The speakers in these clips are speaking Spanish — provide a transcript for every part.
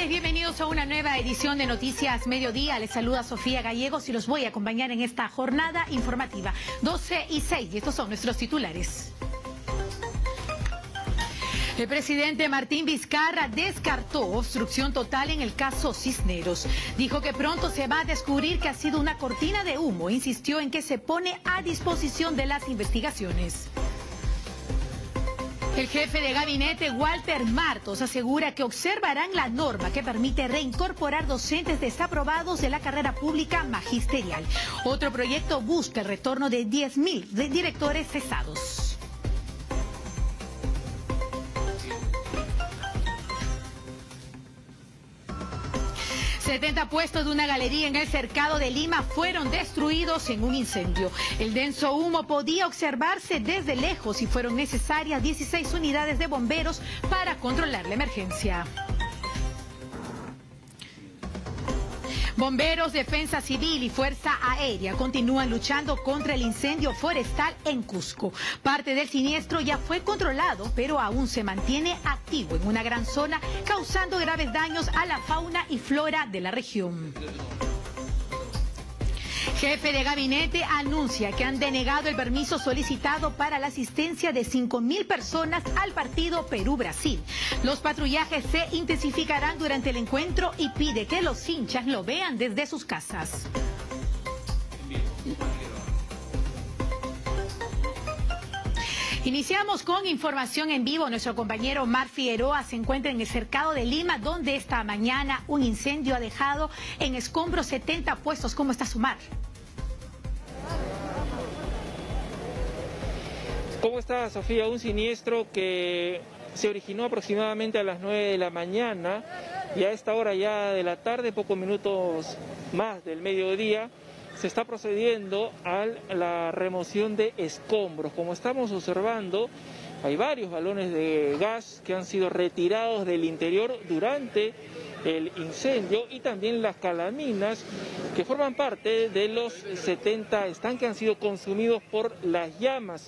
tardes, bienvenidos a una nueva edición de Noticias Mediodía. Les saluda Sofía Gallegos y los voy a acompañar en esta jornada informativa. 12:06 y estos son nuestros titulares. El presidente Martín Vizcarra descartó obstrucción total en el caso Cisneros. Dijo que pronto se va a descubrir que ha sido una cortina de humo. Insistió en que se pone a disposición de las investigaciones. El jefe de gabinete, Walter Martos, asegura que observarán la norma que permite reincorporar docentes desaprobados de la carrera pública magisterial. Otro proyecto busca el retorno de 10.000 directores cesados. 70 puestos de una galería en el Cercado de Lima fueron destruidos en un incendio. El denso humo podía observarse desde lejos y fueron necesarias 16 unidades de bomberos para controlar la emergencia. Bomberos, Defensa Civil y Fuerza Aérea continúan luchando contra el incendio forestal en Cusco. Parte del siniestro ya fue controlado, pero aún se mantiene activo en una gran zona, causando graves daños a la fauna y flora de la región. Jefe de gabinete anuncia que han denegado el permiso solicitado para la asistencia de 5.000 personas al partido Perú-Brasil. Los patrullajes se intensificarán durante el encuentro y pide que los hinchas lo vean desde sus casas. Iniciamos con información en vivo. Nuestro compañero Mar Figueroa se encuentra en el Cercado de Lima, donde esta mañana un incendio ha dejado en escombros 70 puestos. ¿Cómo está su Mar? ¿Cómo está, Sofía? Un siniestro que se originó aproximadamente a las 9 de la mañana y a esta hora ya de la tarde, pocos minutos más del mediodía, se está procediendo a la remoción de escombros. Como estamos observando, hay varios balones de gas que han sido retirados del interior durante el incendio y también las calaminas que forman parte de los 70 estanques que han sido consumidos por las llamas.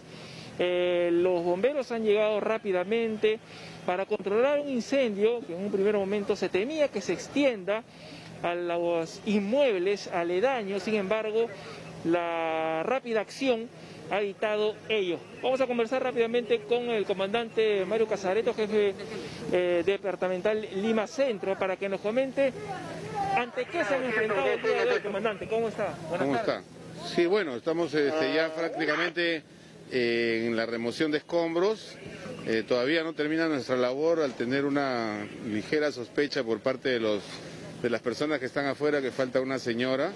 Los bomberos han llegado rápidamente para controlar un incendio que en un primer momento se temía que se extienda a los inmuebles aledaños. Sin embargo, la rápida acción ha evitado ello. Vamos a conversar rápidamente con el comandante Mario Casareto, jefe departamental Lima Centro, para que nos comente ante qué se han enfrentado el día de hoy. Comandante, ¿cómo está? Buenas tardes. Sí, bueno, estamos ya prácticamente en la remoción de escombros. Todavía no termina nuestra labor al tener una ligera sospecha por parte de las personas que están afuera, que falta una señora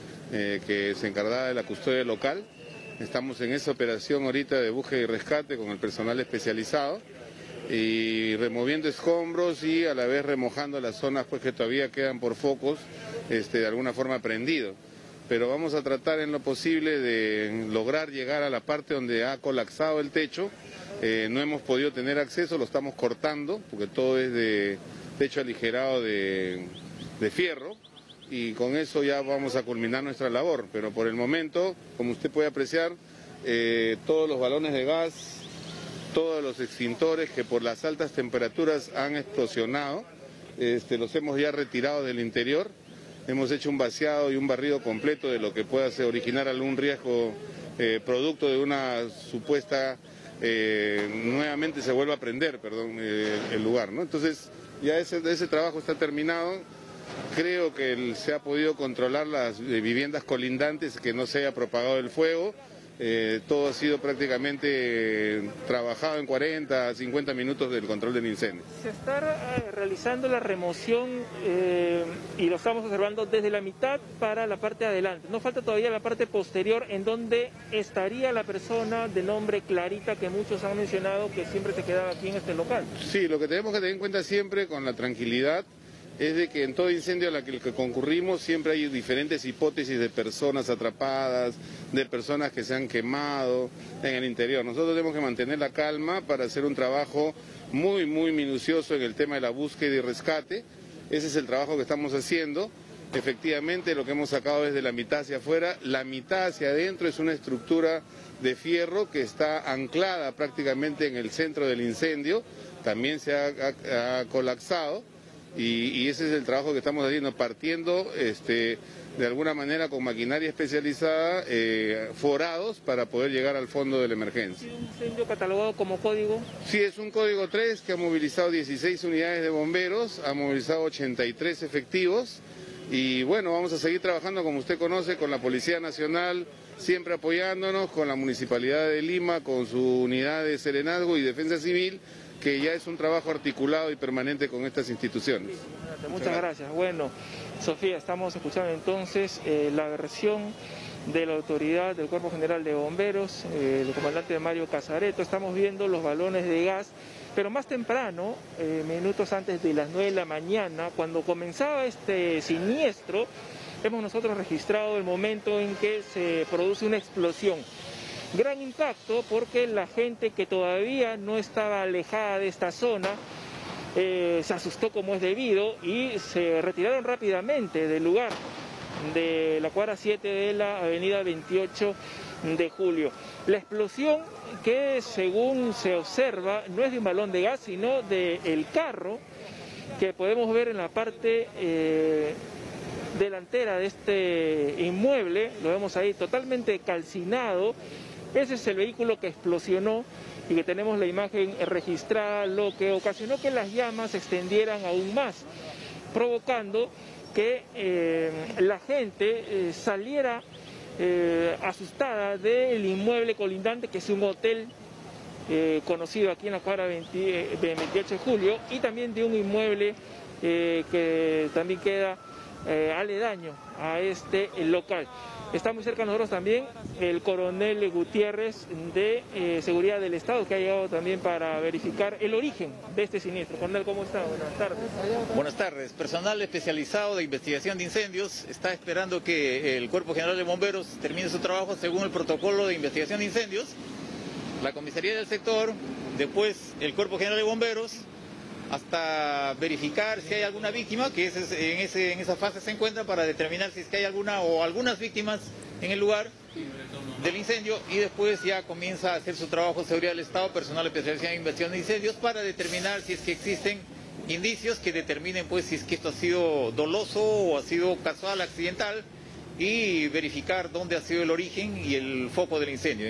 que se encargaba de la custodia local. Estamos en esa operación ahorita de búsqueda y rescate con el personal especializado y removiendo escombros y a la vez remojando las zonas pues que todavía quedan por focos de alguna forma prendidos. Pero vamos a tratar en lo posible de lograr llegar a la parte donde ha colapsado el techo. No hemos podido tener acceso, lo estamos cortando porque todo es de techo aligerado de fierro y con eso ya vamos a culminar nuestra labor. Pero por el momento, como usted puede apreciar, todos los balones de gas, todos los extintores que por las altas temperaturas han explosionado, los hemos ya retirado del interior. Hemos hecho un vaciado y un barrido completo de lo que pueda originar algún riesgo producto de una supuesta, nuevamente se vuelva a prender, perdón, el lugar, ¿no? Entonces ya ese trabajo está terminado. Creo que se ha podido controlar las viviendas colindantes, que no se haya propagado el fuego. Todo ha sido prácticamente trabajado en 40 a 50 minutos del control del incendio. Se está realizando la remoción y lo estamos observando desde la mitad para la parte de adelante. Nos falta todavía la parte posterior en donde estaría la persona de nombre Clarita que muchos han mencionado que siempre se quedaba aquí en este local. Sí, lo que tenemos que tener en cuenta siempre con la tranquilidad es de que en todo incendio al que concurrimos siempre hay diferentes hipótesis de personas atrapadas, de personas que se han quemado en el interior. Nosotros tenemos que mantener la calma para hacer un trabajo muy minucioso en el tema de la búsqueda y rescate. Ese es el trabajo que estamos haciendo. Efectivamente, lo que hemos sacado es de la mitad hacia afuera. La mitad hacia adentro es una estructura de fierro que está anclada prácticamente en el centro del incendio. También se ha colapsado. y ese es el trabajo que estamos haciendo, partiendo de alguna manera con maquinaria especializada, forados para poder llegar al fondo de la emergencia. ¿Un incendio catalogado como código? Sí, es un código 3 que ha movilizado 16 unidades de bomberos, ha movilizado 83 efectivos y bueno, vamos a seguir trabajando, como usted conoce, con la Policía Nacional, siempre apoyándonos, con la Municipalidad de Lima, con su unidad de Serenazgo y Defensa Civil, que ya es un trabajo articulado y permanente con estas instituciones. Muchas gracias. Bueno, Sofía, estamos escuchando entonces la versión de la autoridad del Cuerpo General de Bomberos, el comandante Mario Casareto. Estamos viendo los balones de gas, pero más temprano, minutos antes de las 9 de la mañana, cuando comenzaba este siniestro, hemos nosotros registrado el momento en que se produce una explosión. Gran impacto porque la gente que todavía no estaba alejada de esta zona se asustó como es debido y se retiraron rápidamente del lugar de la cuadra 7 de la avenida 28 de julio. La explosión, que según se observa no es de un balón de gas sino del carro que podemos ver en la parte delantera de este inmueble, lo vemos ahí totalmente calcinado. Ese es el vehículo que explosionó y que tenemos la imagen registrada, lo que ocasionó que las llamas se extendieran aún más, provocando que la gente saliera asustada del inmueble colindante, que es un hotel conocido aquí en la cuadra 28 de julio, y también de un inmueble que también queda aledaño a este local. Está muy cerca de nosotros también el coronel Gutiérrez de Seguridad del Estado, que ha llegado también para verificar el origen de este siniestro. Coronel, ¿cómo está? Buenas tardes. Buenas tardes. Personal especializado de investigación de incendios está esperando que el Cuerpo General de Bomberos termine su trabajo según el protocolo de investigación de incendios. La comisaría del sector, después el Cuerpo General de Bomberos, hasta verificar si hay alguna víctima, que en esa fase se encuentra, para determinar si es que hay alguna o algunas víctimas en el lugar del incendio, y después ya comienza a hacer su trabajo Seguridad del Estado, personal especializado en investigación de incendios, para determinar si es que existen indicios que determinen pues si es que esto ha sido doloso o ha sido casual, accidental, y verificar dónde ha sido el origen y el foco del incendio.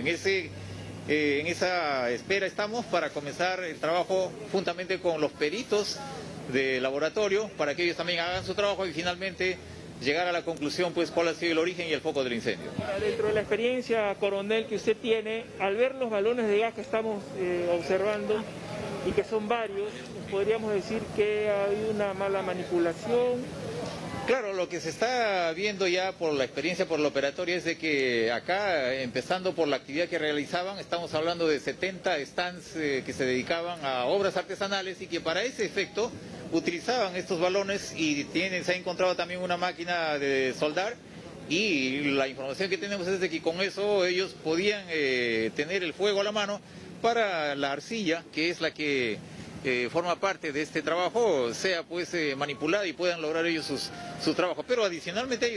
En esa espera estamos para comenzar el trabajo juntamente con los peritos de laboratorio, para que ellos también hagan su trabajo y finalmente llegar a la conclusión pues cuál ha sido el origen y el foco del incendio. Dentro de la experiencia, coronel, que usted tiene, al ver los balones de gas que estamos observando y que son varios, podríamos decir que hay una mala manipulación. Claro, lo que se está viendo ya por la experiencia, por la operatoria, es de que acá, empezando por la actividad que realizaban, estamos hablando de 70 stands que se dedicaban a obras artesanales y que para ese efecto utilizaban estos balones, y se ha encontrado también una máquina de soldar, y la información que tenemos es de que con eso ellos podían tener el fuego a la mano para la arcilla, que es la que forma parte de este trabajo, sea pues manipulada y puedan lograr ellos su trabajo. Pero adicionalmente a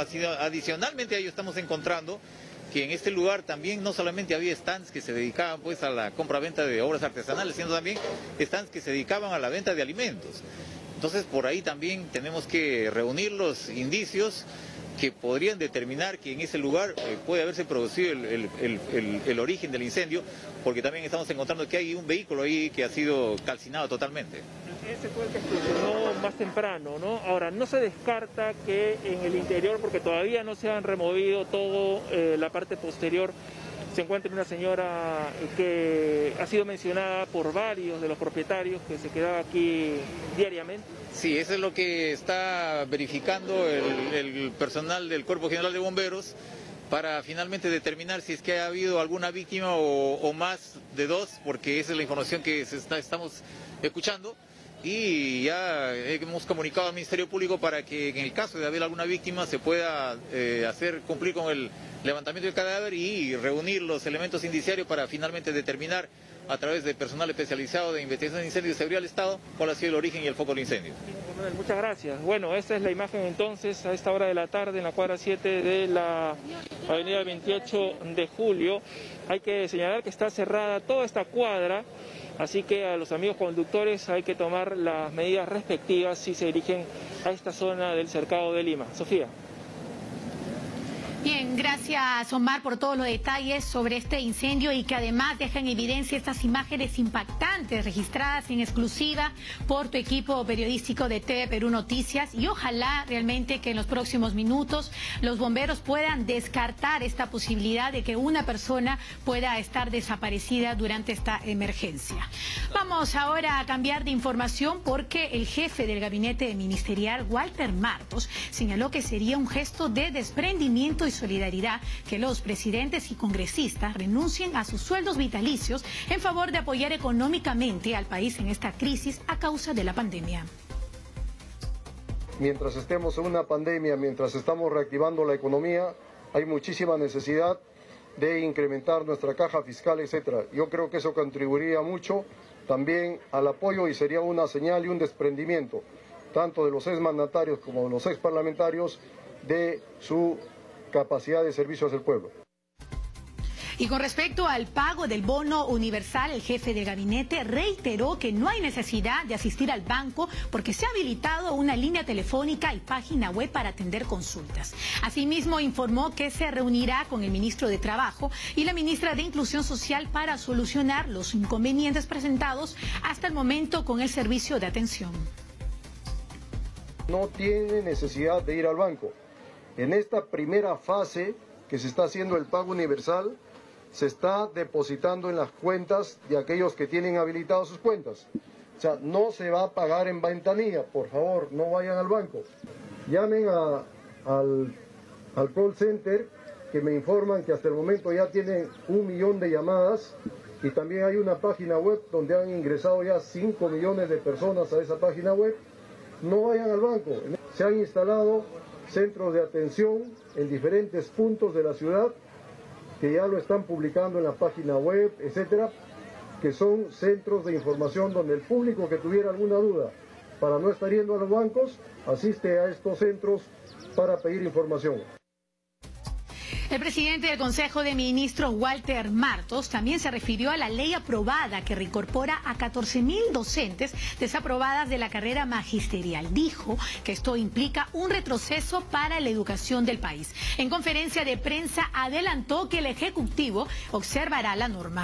ello estamos encontrando que en este lugar también no solamente había stands que se dedicaban pues a la compra-venta de obras artesanales, sino también stands que se dedicaban a la venta de alimentos. Entonces por ahí también tenemos que reunir los indicios que podrían determinar que en ese lugar puede haberse producido el origen del incendio, porque también estamos encontrando que hay un vehículo ahí que ha sido calcinado totalmente. Ese fue el que explosionó más temprano, ¿no? Ahora, no se descarta que en el interior, porque todavía no se han removido todo la parte posterior, se encuentra una señora que ha sido mencionada por varios de los propietarios que se quedaba aquí diariamente. Sí, eso es lo que está verificando el personal del Cuerpo General de Bomberos, para finalmente determinar si es que ha habido alguna víctima o más de dos, porque esa es la información que estamos escuchando. Y ya hemos comunicado al Ministerio Público para que en el caso de haber alguna víctima se pueda hacer cumplir con el levantamiento del cadáver y reunir los elementos indiciarios para finalmente determinar a través del personal especializado de investigación de incendios y seguridad del Estado cuál ha sido el origen y el foco del incendio. Muchas gracias. Bueno, esta es la imagen entonces a esta hora de la tarde en la cuadra 7 de la avenida 28 de julio. Hay que señalar que está cerrada toda esta cuadra, así que a los amigos conductores hay que tomar las medidas respectivas si se dirigen a esta zona del cercado de Lima. Sofía. Bien, gracias Omar por todos los detalles sobre este incendio y que además deja en evidencia estas imágenes impactantes registradas en exclusiva por tu equipo periodístico de TV Perú Noticias, y ojalá realmente que en los próximos minutos los bomberos puedan descartar esta posibilidad de que una persona pueda estar desaparecida durante esta emergencia. Vamos ahora a cambiar de información porque el jefe del gabinete ministerial, Walter Martos, señaló que sería un gesto de desprendimiento y solidaridad que los presidentes y congresistas renuncien a sus sueldos vitalicios en favor de apoyar económicamente al país en esta crisis a causa de la pandemia. Mientras estemos en una pandemia, mientras estamos reactivando la economía, hay muchísima necesidad de incrementar nuestra caja fiscal, etcétera. Yo creo que eso contribuiría mucho también al apoyo y sería una señal y un desprendimiento tanto de los exmandatarios como de los exparlamentarios de su capacidad de servicio hacia el pueblo. Y con respecto al pago del bono universal, el jefe del gabinete reiteró que no hay necesidad de asistir al banco porque se ha habilitado una línea telefónica y página web para atender consultas. Asimismo, informó que se reunirá con el ministro de Trabajo y la ministra de Inclusión Social para solucionar los inconvenientes presentados hasta el momento con el servicio de atención. No tiene necesidad de ir al banco. En esta primera fase que se está haciendo el pago universal, se está depositando en las cuentas de aquellos que tienen habilitadas sus cuentas. O sea, no se va a pagar en ventanilla, por favor, no vayan al banco. Llamen al call center, que me informan que hasta el momento ya tienen 1 millón de llamadas, y también hay una página web donde han ingresado ya 5 millones de personas a esa página web. No vayan al banco. Se han instalado centros de atención en diferentes puntos de la ciudad que ya lo están publicando en la página web, etcétera, que son centros de información donde el público que tuviera alguna duda para no estar yendo a los bancos, asiste a estos centros para pedir información. El presidente del Consejo de Ministros, Walter Martos, también se refirió a la ley aprobada que reincorpora a 14.000 docentes desaprobadas de la carrera magisterial. Dijo que esto implica un retroceso para la educación del país. En conferencia de prensa adelantó que el Ejecutivo observará la norma.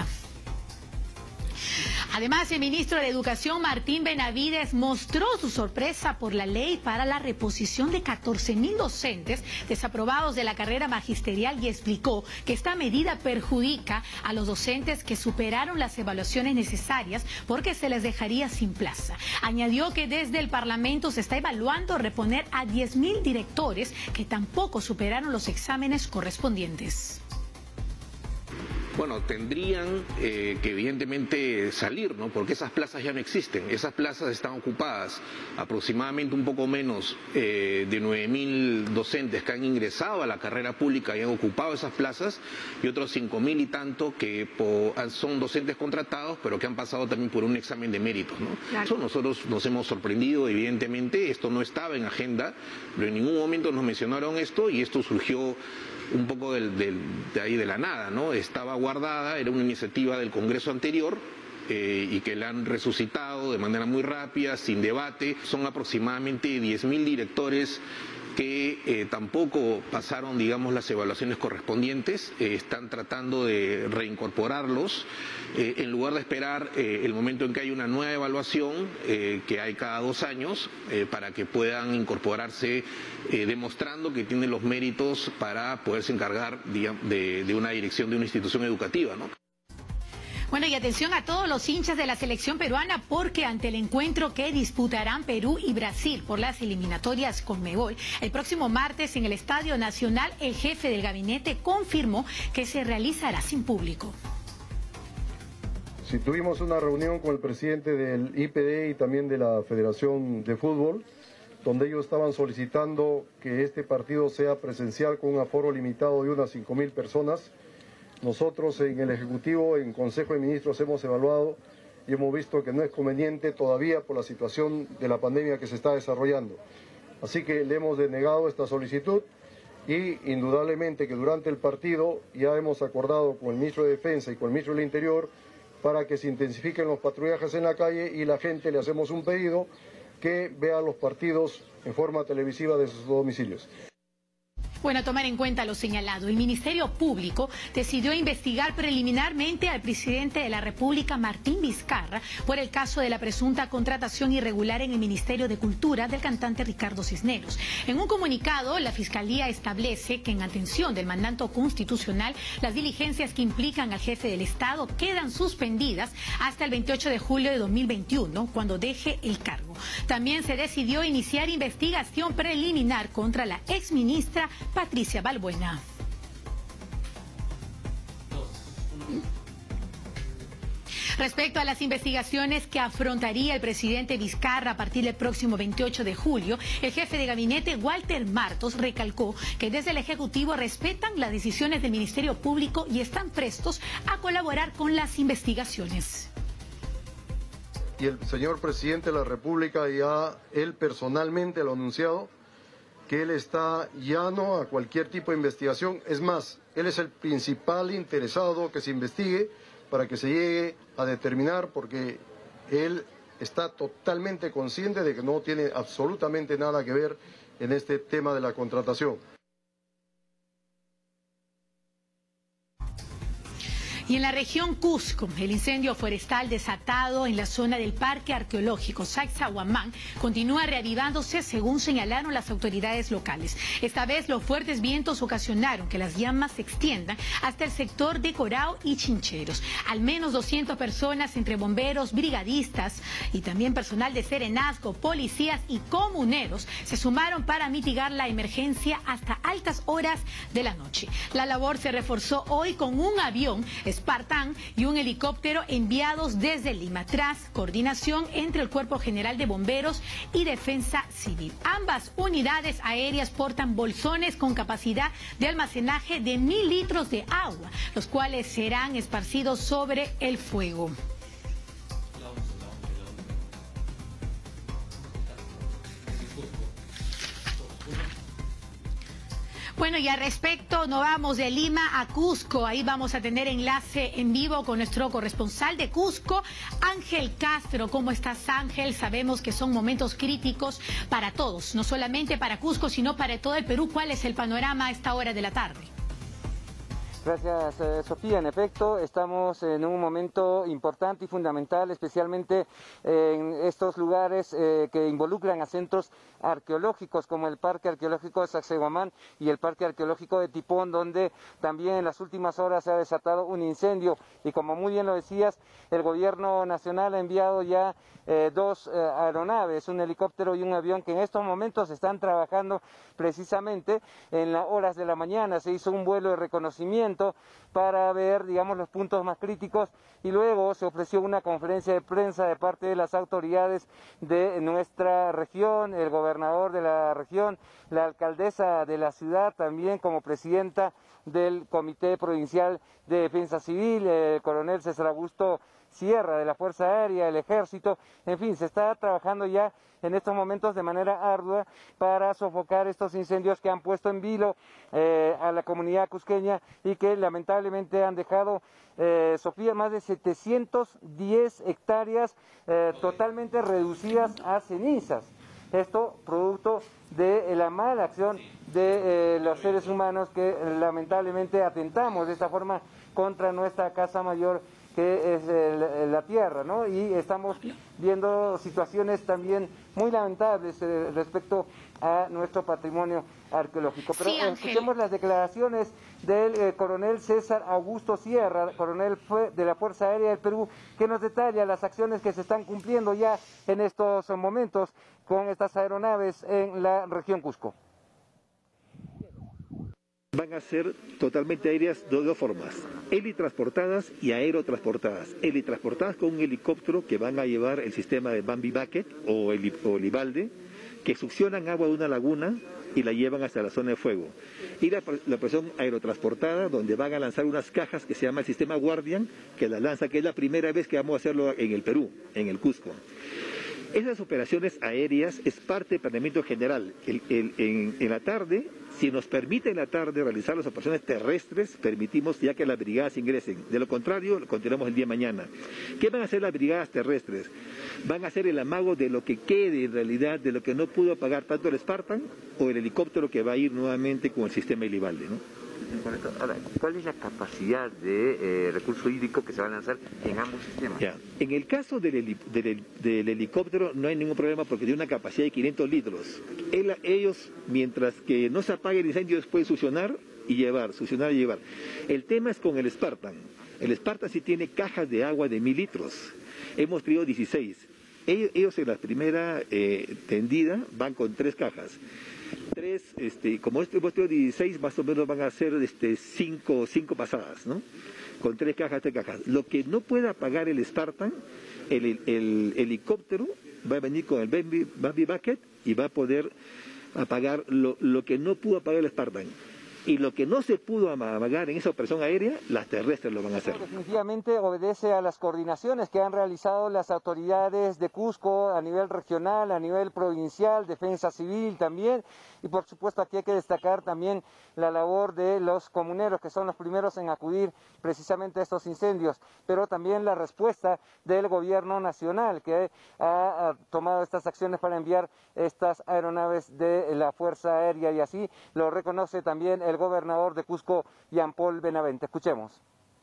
Además, el ministro de Educación, Martín Benavides, mostró su sorpresa por la ley para la reposición de 14.000 docentes desaprobados de la carrera magisterial y explicó que esta medida perjudica a los docentes que superaron las evaluaciones necesarias porque se les dejaría sin plaza. Añadió que desde el Parlamento se está evaluando reponer a 10.000 directores que tampoco superaron los exámenes correspondientes. Bueno, tendrían que evidentemente salir, ¿no? Porque esas plazas ya no existen, esas plazas están ocupadas. Aproximadamente un poco menos de 9.000 docentes que han ingresado a la carrera pública y han ocupado esas plazas, y otros 5.000 y tanto que son docentes contratados, pero que han pasado también por un examen de méritos, ¿no? Claro. Eso nosotros nos hemos sorprendido, evidentemente, esto no estaba en agenda, pero en ningún momento nos mencionaron esto, y esto surgió un poco de ahí de la nada, ¿no? Estaba guardada, era una iniciativa del Congreso anterior y que la han resucitado de manera muy rápida, sin debate. Son aproximadamente 10.000 directores que tampoco pasaron, digamos, las evaluaciones correspondientes. Están tratando de reincorporarlos en lugar de esperar el momento en que hay una nueva evaluación que hay cada 2 años para que puedan incorporarse demostrando que tienen los méritos para poderse encargar de una dirección de una institución educativa, ¿no? Bueno, y atención a todos los hinchas de la selección peruana, porque ante el encuentro que disputarán Perú y Brasil por las eliminatorias Conmebol el próximo martes en el Estadio Nacional, el jefe del gabinete confirmó que se realizará sin público. Sí, tuvimos una reunión con el presidente del IPD y también de la Federación de Fútbol, donde ellos estaban solicitando que este partido sea presencial con un aforo limitado de unas 5.000 personas. nosotros en el Ejecutivo, en Consejo de Ministros, hemos evaluado y hemos visto que no es conveniente todavía por la situación de la pandemia que se está desarrollando. Así que le hemos denegado esta solicitud y indudablemente que durante el partido ya hemos acordado con el Ministro de Defensa y con el Ministro del Interior para que se intensifiquen los patrullajes en la calle y la gente le hacemos un pedido que vea los partidos en forma televisiva de sus domicilios. Bueno, a tomar en cuenta lo señalado, el Ministerio Público decidió investigar preliminarmente al presidente de la República, Martín Vizcarra, por el caso de la presunta contratación irregular en el Ministerio de Cultura del cantante Ricardo Cisneros. En un comunicado, la Fiscalía establece que en atención del mandato constitucional, las diligencias que implican al jefe del Estado quedan suspendidas hasta el 28 de julio de 2021, cuando deje el cargo. También se decidió iniciar investigación preliminar contra la exministra Patricia Balbuena. Respecto a las investigaciones que afrontaría el presidente Vizcarra a partir del próximo 28 de julio, el jefe de gabinete Walter Martos recalcó que desde el Ejecutivo respetan las decisiones del Ministerio Público y están prestos a colaborar con las investigaciones. Y el señor presidente de la República ya él personalmente lo ha anunciado, que él está llano a cualquier tipo de investigación. Es más, él es el principal interesado que se investigue para que se llegue a determinar, porque él está totalmente consciente de que no tiene absolutamente nada que ver en este tema de la contratación. Y en la región Cusco, el incendio forestal desatado en la zona del Parque Arqueológico Sacsayhuamán continúa reavivándose, según señalaron las autoridades locales. Esta vez los fuertes vientos ocasionaron que las llamas se extiendan hasta el sector de Corao y Chincheros. Al menos 200 personas entre bomberos, brigadistas y también personal de Serenazgo, policías y comuneros se sumaron para mitigar la emergencia hasta altas horas de la noche. La labor se reforzó hoy con un avión Spartan y un helicóptero enviados desde Lima, tras coordinación entre el Cuerpo General de Bomberos y Defensa Civil. Ambas unidades aéreas portan bolsones con capacidad de almacenaje de 1000 litros de agua, los cuales serán esparcidos sobre el fuego. Bueno, y al respecto, nos vamos de Lima a Cusco. Ahí vamos a tener enlace en vivo con nuestro corresponsal de Cusco, Ángel Castro. ¿Cómo estás, Ángel? Sabemos que son momentos críticos para todos, no solamente para Cusco, sino para todo el Perú. ¿Cuál es el panorama a esta hora de la tarde? Gracias, Sofía. En efecto, estamos en un momento importante y fundamental, especialmente en estos lugares que involucran a centros arqueológicos como el Parque Arqueológico de Sacsayhuamán y el Parque Arqueológico de Tipón, donde también en las últimas horas se ha desatado un incendio. Y como muy bien lo decías, el gobierno nacional ha enviado ya dos aeronaves, un helicóptero y un avión, que en estos momentos están trabajando precisamente en las horas de la mañana. Se hizo un vuelo de reconocimiento para ver, digamos, los puntos más críticos, y luego se ofreció una conferencia de prensa de parte de las autoridades de nuestra región, el gobernador de la región, la alcaldesa de la ciudad, también como presidenta del Comité Provincial de Defensa Civil, el coronel César Augusto Sierra de la Fuerza Aérea, el Ejército. En fin, se está trabajando ya en estos momentos de manera ardua para sofocar estos incendios que han puesto en vilo a la comunidad cusqueña y que lamentablemente han dejado, Sofía, más de 710 hectáreas totalmente reducidas a cenizas. Esto producto de la mala acción de los seres humanos que lamentablemente atentamos de esta forma contra nuestra casa mayor, que es la tierra, ¿no? Y estamos viendo situaciones también muy lamentables respecto a nuestro patrimonio arqueológico. Pero sí, escuchemos las declaraciones del coronel César Augusto Sierra, coronel de la Fuerza Aérea del Perú, que nos detalla las acciones que se están cumpliendo ya en estos momentos con estas aeronaves en la región Cusco. Van a ser totalmente aéreas de dos formas, helitransportadas y aerotransportadas. Helitransportadas con un helicóptero que van a llevar el sistema de Bambi Bucket o Libalde, que succionan agua de una laguna y la llevan hasta la zona de fuego. Y la operación aerotransportada, donde van a lanzar unas cajas que se llama el sistema Guardian, que la lanza, que es la primera vez que vamos a hacerlo en el Perú, en el Cusco. Esas operaciones aéreas es parte del planeamiento general. En la tarde, si nos permite en la tarde realizar las operaciones terrestres, permitimos ya que las brigadas ingresen. De lo contrario, lo continuamos el día de mañana. ¿Qué van a hacer las brigadas terrestres? Van a hacer el amago de lo que quede en realidad, de lo que no pudo pagar tanto el Spartan o el helicóptero que va a ir nuevamente con el sistema Helibalde, ¿no? Ahora, ¿cuál es la capacidad de recurso hídrico que se va a lanzar en ambos sistemas? Ya. En el caso del helicóptero no hay ningún problema porque tiene una capacidad de 500 litros. Ellos, mientras que no se apague el incendio, pueden succionar y llevar, succionar y llevar. El tema es con el Spartan. El Spartan sí tiene cajas de agua de 1000 litros. Hemos traído 16. Ellos en la primera tendida van con 3 cajas. Como hemos tenido 16, más o menos van a ser 5 pasadas, ¿no? Con 3 cajas. Lo que no pueda pagar el Spartan, el helicóptero va a venir con el Bambi Bucket y va a poder apagar lo que no pudo apagar el Spartan. Y lo que no se pudo amagar en esa operación aérea, las terrestres lo van a hacer. Definitivamente obedece a las coordinaciones que han realizado las autoridades de Cusco a nivel regional, a nivel provincial, defensa civil también. Y por supuesto aquí hay que destacar también la labor de los comuneros, que son los primeros en acudir precisamente a estos incendios, pero también la respuesta del gobierno nacional, que ha tomado estas acciones para enviar estas aeronaves de la Fuerza Aérea, y así lo reconoce también el gobernador de Cusco, Jean Paul Benavente. Escuchemos.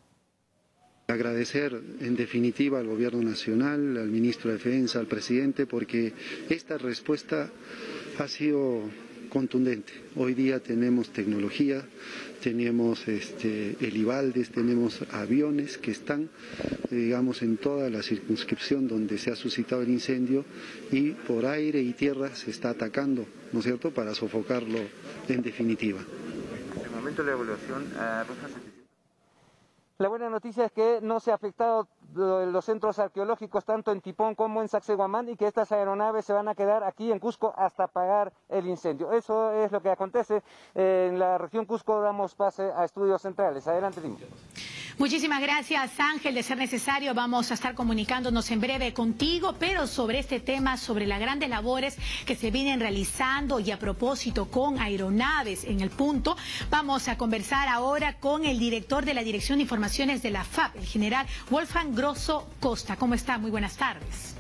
Agradecer en definitiva al gobierno nacional, al ministro de Defensa, al presidente, porque esta respuesta ha sido contundente. Hoy día tenemos tecnología, tenemos helibaldes, tenemos aviones que están, digamos, en toda la circunscripción donde se ha suscitado el incendio, y por aire y tierra se está atacando, ¿no es cierto?, para sofocarlo en definitiva. En el momento de la evaluación, la buena noticia es que no se ha afectado los centros arqueológicos tanto en Tipón como en Sacsayhuamán, y que estas aeronaves se van a quedar aquí en Cusco hasta apagar el incendio. Eso es lo que acontece en la región Cusco. Damos pase a estudios centrales. Adelante, Lima. Muchísimas gracias, Ángel. De ser necesario, vamos a estar comunicándonos en breve contigo, pero sobre este tema, sobre las grandes labores que se vienen realizando y a propósito con aeronaves en el punto, vamos a conversar ahora con el director de la Dirección de Informaciones de la FAP, el general Wolfgang Grosso Costa. ¿Cómo está? Muy buenas tardes.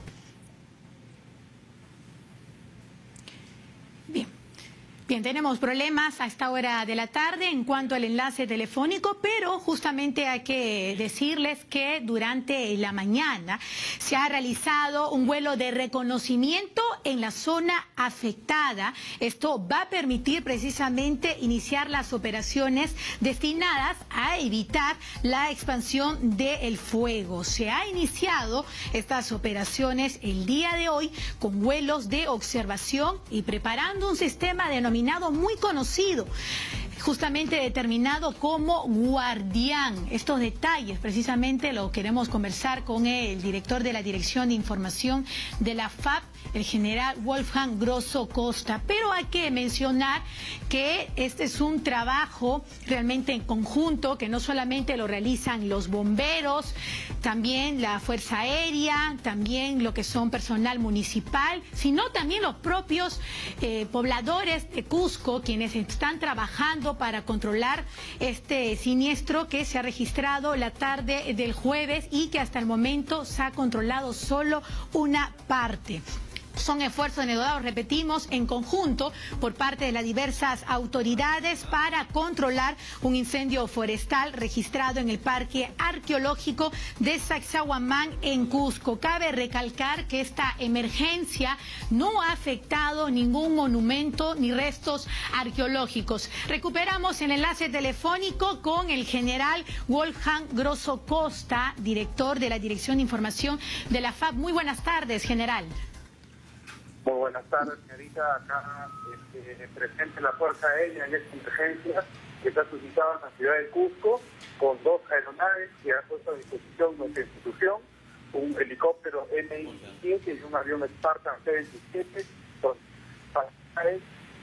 Bien, tenemos problemas a esta hora de la tarde en cuanto al enlace telefónico, pero justamente hay que decirles que durante la mañana se ha realizado un vuelo de reconocimiento en la zona afectada. Esto va a permitir precisamente iniciar las operaciones destinadas a evitar la expansión del fuego. Se ha iniciado estas operaciones el día de hoy con vuelos de observación y preparando un sistema denominado muy conocido, justamente determinado como Guardián. Estos detalles precisamente lo queremos conversar con el director de la Dirección de Información de la FAP, el general Wolfgang Grosso Costa. Pero hay que mencionar que este es un trabajo realmente en conjunto, que no solamente lo realizan los bomberos, también la Fuerza Aérea, también lo que son personal municipal, sino también los propios pobladores de Cusco, quienes están trabajando para controlar este siniestro que se ha registrado la tarde del jueves y que hasta el momento se ha controlado solo una parte. Son esfuerzos denodados, repetimos, en conjunto por parte de las diversas autoridades para controlar un incendio forestal registrado en el Parque Arqueológico de Sacsayhuamán en Cusco. Cabe recalcar que esta emergencia no ha afectado ningún monumento ni restos arqueológicos. Recuperamos el enlace telefónico con el general Wolfgang Grosso Costa, director de la Dirección de Información de la FAP. Muy buenas tardes, general. Muy buenas tardes, señorita. Acá presente la Fuerza Aérea en esta emergencia que está suscitada en la ciudad de Cusco, con 2 aeronaves que ha puesto a disposición nuestra institución, un helicóptero Mi-17 y un avión Spartan C-27,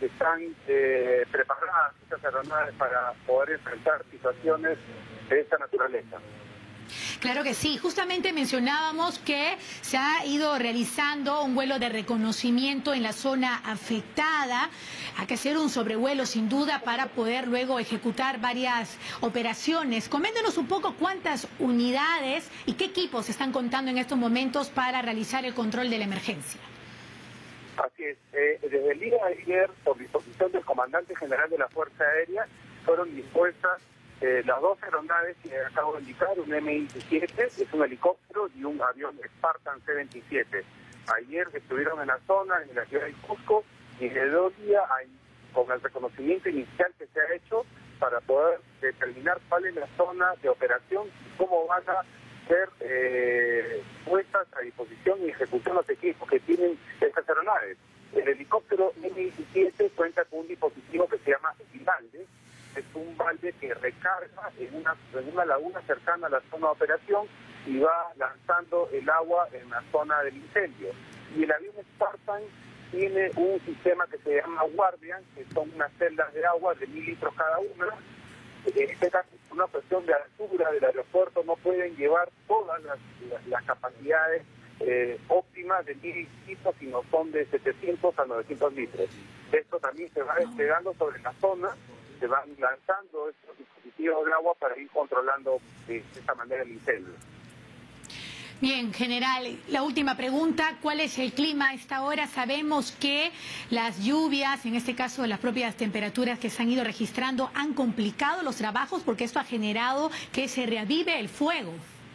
están preparadas estas aeronaves para poder enfrentar situaciones de esta naturaleza. Claro que sí. Justamente mencionábamos que se ha ido realizando un vuelo de reconocimiento en la zona afectada. Hay que hacer un sobrevuelo sin duda para poder luego ejecutar varias operaciones. Coméntenos un poco cuántas unidades y qué equipos están contando en estos momentos para realizar el control de la emergencia. Así es. Desde el día de ayer, por disposición del comandante general de la Fuerza Aérea, fueron dispuestas las dos aeronaves que acabo de indicar, un Mi-17, es un helicóptero, y un avión Spartan C-27. Ayer estuvieron en la zona, en la ciudad de Cusco, y desde hoy día, con el reconocimiento inicial que se ha hecho, para poder determinar cuál es la zona de operación y cómo van a ser puestas a disposición y ejecución los equipos que tienen estas aeronaves. El helicóptero Mi-17 cuenta con un dispositivo que se llama balde. Es un balde que recarga en una laguna cercana a la zona de operación y va lanzando el agua en la zona del incendio. Y el avión Spartan tiene un sistema que se llama Guardian, que son unas celdas de agua de 1000 litros cada una. En este caso, por una cuestión de altura del aeropuerto, no pueden llevar todas las capacidades óptimas de 1000 litros, sino son de 700 a 900 litros. Esto también se va desplegando sobre la zona, se van lanzando estos dispositivos de agua para ir controlando de esta manera el incendio. Bien, general, la última pregunta, ¿cuál es el clima a esta hora? Sabemos que las lluvias, en este caso las propias temperaturas que se han ido registrando, han complicado los trabajos porque esto ha generado que se reavive el fuego.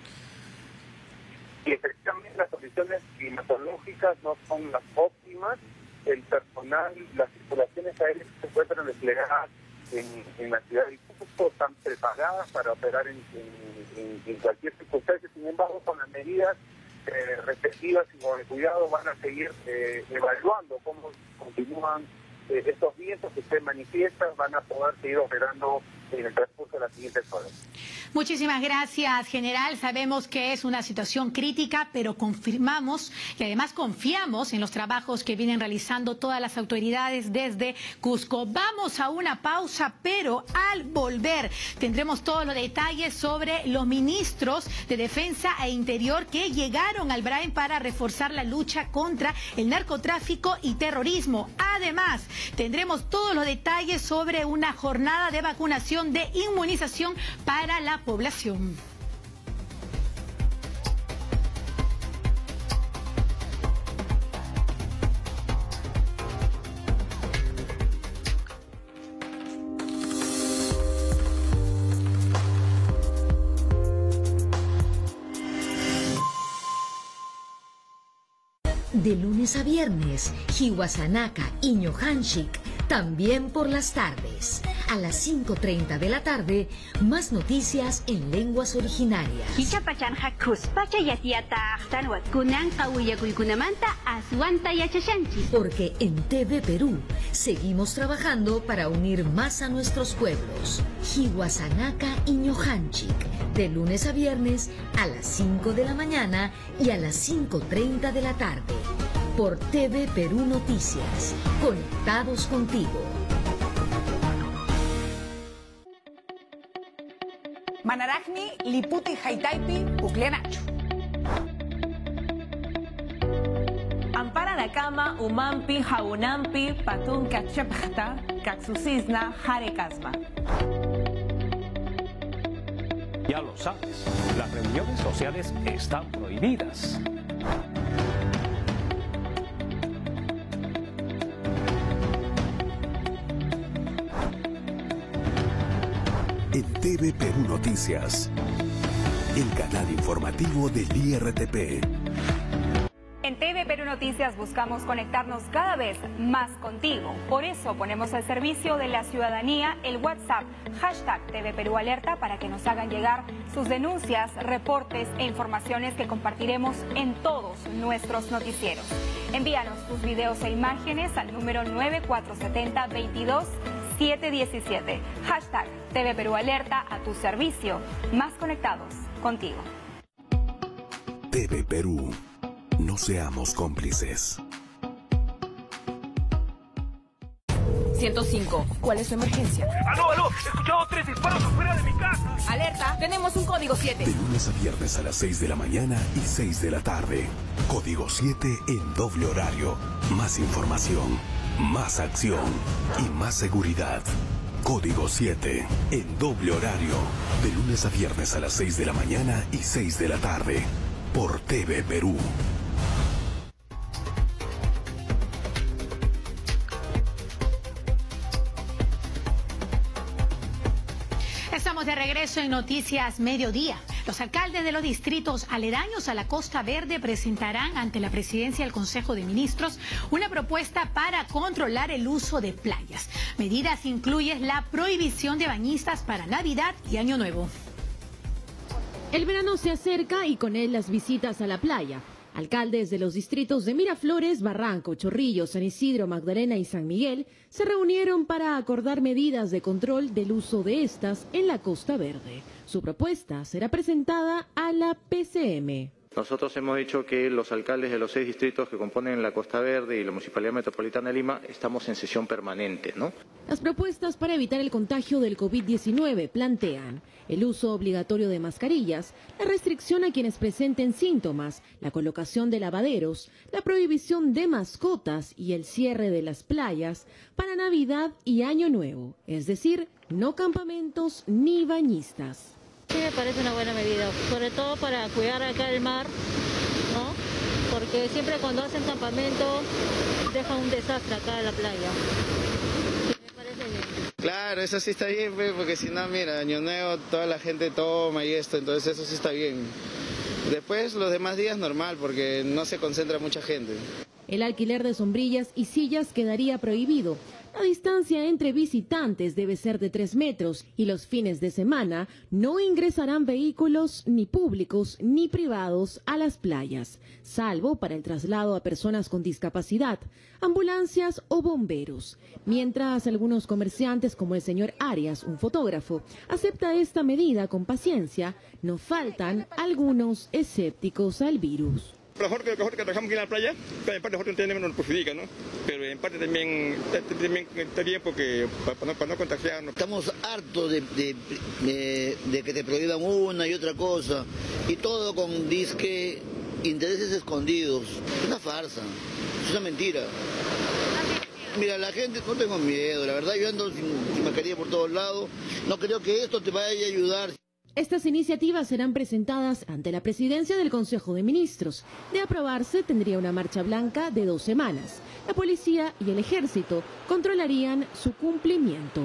Y efectivamente las condiciones climatológicas no son las óptimas. El personal, las circulaciones aéreas que se encuentran desplegadas en la ciudad de Cusco están preparadas para operar en cualquier circunstancia. Sin embargo, con las medidas respectivas y con el cuidado van a seguir evaluando cómo continúan estos vientos que se manifiestan, van a poder seguir operando en el transcurso de las siguientes horas. Muchísimas gracias, general. Sabemos que es una situación crítica, pero confirmamos y además confiamos en los trabajos que vienen realizando todas las autoridades desde Cusco. Vamos a una pausa, pero al volver tendremos todos los detalles sobre los ministros de Defensa e Interior que llegaron al Brain para reforzar la lucha contra el narcotráfico y terrorismo. Además, tendremos todos los detalles sobre una jornada de vacunación de inmunización para la población. De lunes a viernes, Hiwasanaka y Ñohanshik, también por las tardes. A las 5:30 de la tarde, más noticias en lenguas originarias. Porque en TV Perú seguimos trabajando para unir más a nuestros pueblos. Hiwasanaka y Ñohanshik, de lunes a viernes a las 5 de la mañana y a las 5:30 de la tarde. Por TV Perú Noticias, conectados contigo. Manaragni, Liputi, Haitaipi, Puclenacho. Ampara Nakama, Umampi, Jaunampi, Patun, Cachepjta, Caxusisna, Jarecasma. Ya lo sabes, las reuniones sociales están prohibidas. En TV Perú Noticias, el canal informativo del IRTP. En TV Perú Noticias buscamos conectarnos cada vez más contigo. Por eso ponemos al servicio de la ciudadanía el WhatsApp #TV Perú Alerta para que nos hagan llegar sus denuncias, reportes e informaciones que compartiremos en todos nuestros noticieros. Envíanos tus videos e imágenes al número 9470-22-717. #TV Perú Alerta, a tu servicio, más conectados contigo. TV Perú, no seamos cómplices. 105. ¿Cuál es su emergencia? ¡Aló! He escuchado 3 disparos afuera de mi casa. Alerta, tenemos un código 7. De lunes a viernes a las 6 de la mañana y 6 de la tarde. Código 7 en doble horario. Más información, más acción y más seguridad. Código 7 en doble horario. De lunes a viernes a las 6 de la mañana y 6 de la tarde. Por TV Perú. Estamos de regreso en Noticias Mediodía. Los alcaldes de los distritos aledaños a la Costa Verde presentarán ante la presidencia del Consejo de Ministros una propuesta para controlar el uso de playas. Medidas incluyen la prohibición de bañistas para Navidad y Año Nuevo. El verano se acerca y con él las visitas a la playa. Alcaldes de los distritos de Miraflores, Barranco, Chorrillos, San Isidro, Magdalena y San Miguel se reunieron para acordar medidas de control del uso de estas en la Costa Verde. Su propuesta será presentada a la PCM. Nosotros hemos dicho que los alcaldes de los 6 distritos que componen la Costa Verde y la Municipalidad Metropolitana de Lima estamos en sesión permanente, ¿no? Las propuestas para evitar el contagio del COVID-19 plantean el uso obligatorio de mascarillas, la restricción a quienes presenten síntomas, la colocación de lavaderos, la prohibición de mascotas y el cierre de las playas para Navidad y Año Nuevo, es decir, no campamentos ni bañistas. Sí, me parece una buena medida, sobre todo para cuidar acá el mar, ¿no? Porque siempre cuando hacen campamento dejan un desastre acá en la playa. Sí, me parece bien. Claro, eso sí está bien, porque si no, mira, Año Nuevo toda la gente toma y esto, entonces eso sí está bien. Después los demás días normal, porque no se concentra mucha gente. El alquiler de sombrillas y sillas quedaría prohibido. La distancia entre visitantes debe ser de 3 metros y los fines de semana no ingresarán vehículos ni públicos ni privados a las playas, salvo para el traslado a personas con discapacidad, ambulancias o bomberos. Mientras algunos comerciantes como el señor Arias, un fotógrafo, acepta esta medida con paciencia, no faltan algunos escépticos al virus. Lo mejor que trabajamos aquí en la playa, pero en parte nosotros entendemos nos perjudica, ¿no? Pero en parte también está bien porque para no contagiarnos. Estamos hartos de que te prohíban una y otra cosa, y todo con disque intereses escondidos. Es una farsa, es una mentira. Mira, la gente, no tengo miedo, la verdad yo ando sin mascarilla por todos lados, no creo que esto te vaya a ayudar. Estas iniciativas serán presentadas ante la presidencia del Consejo de Ministros. De aprobarse, tendría una marcha blanca de 2 semanas. La policía y el ejército controlarían su cumplimiento.